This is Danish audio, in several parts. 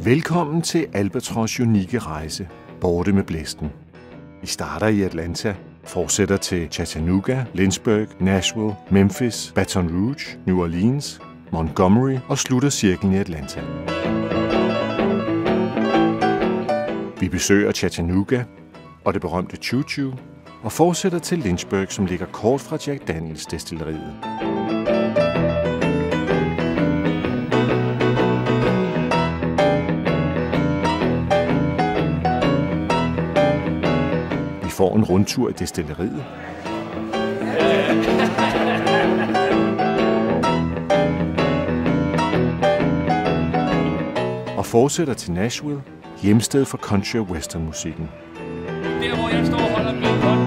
Velkommen til Albatros' unikke rejse, borte med blæsten. Vi starter i Atlanta, fortsætter til Chattanooga, Lynchburg, Nashville, Memphis, Baton Rouge, New Orleans, Montgomery og slutter cirklen i Atlanta. Vi besøger Chattanooga og det berømte Choo Choo og fortsætter til Lynchburg, som ligger kort fra Jack Daniels destilleriet. Vi får en rundtur i destilleriet. Og fortsætter til Nashville, hjemsted for country- og westernmusikken. Der, hvor jeg står og holder min hånd.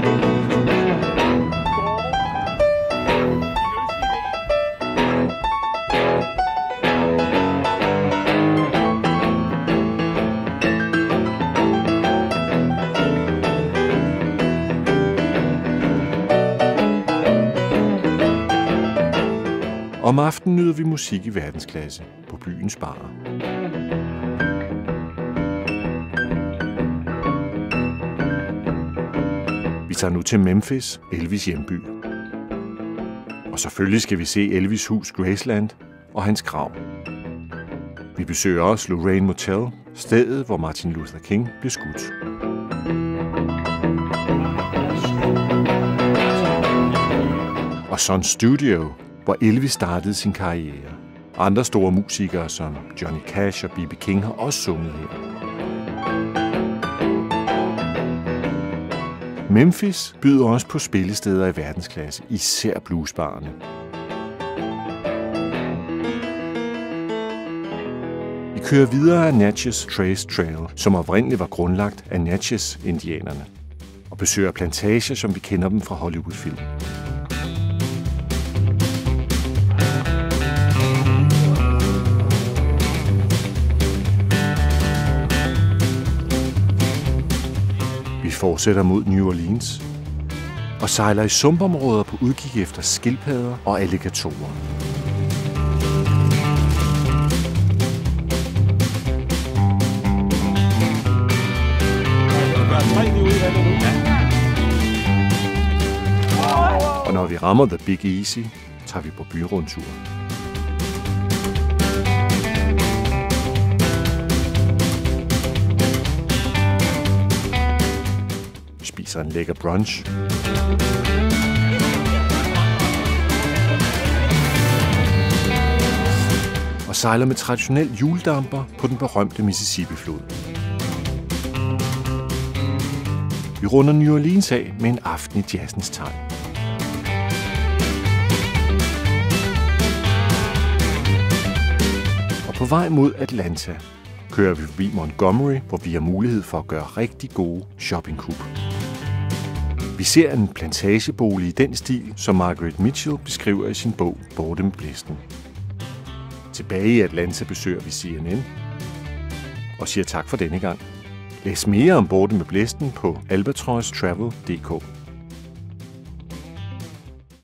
Om aftenen nyder vi musik i verdensklasse på byens barer. Vi tager nu til Memphis, Elvis' hjemby. Og selvfølgelig skal vi se Elvis' hus Graceland og hans grav. Vi besøger også Lorraine Motel, stedet hvor Martin Luther King blev skudt. Og Sun Studio, hvor Elvis startede sin karriere. Andre store musikere som Johnny Cash og B.B. King har også sunget her. Memphis byder også på spillesteder i verdensklasse, især bluesbarerne. Vi kører videre af Natchez Trace Trail, som oprindeligt var grundlagt af Natchez-indianerne, og besøger plantager, som vi kender dem fra Hollywood-film. Vi fortsætter mod New Orleans og sejler i sumpområder på udkig efter skildpadder og alligatorer. Og når vi rammer The Big Easy, tager vi på byrundtur. Spiser en lækker brunch. Og sejler med traditionel hjuldamper på den berømte Mississippi-flod. Vi runder New Orleans af med en aften i jazzens tegn. Og på vej mod Atlanta kører vi forbi Montgomery, hvor vi har mulighed for at gøre rigtig gode shoppingkub. Vi ser en plantagebolig i den stil, som Margaret Mitchell beskriver i sin bog Borte med blæsten. Tilbage i Atlanta besøger vi CNN og siger tak for denne gang. Læs mere om Borte med blæsten på albatrostravel.dk.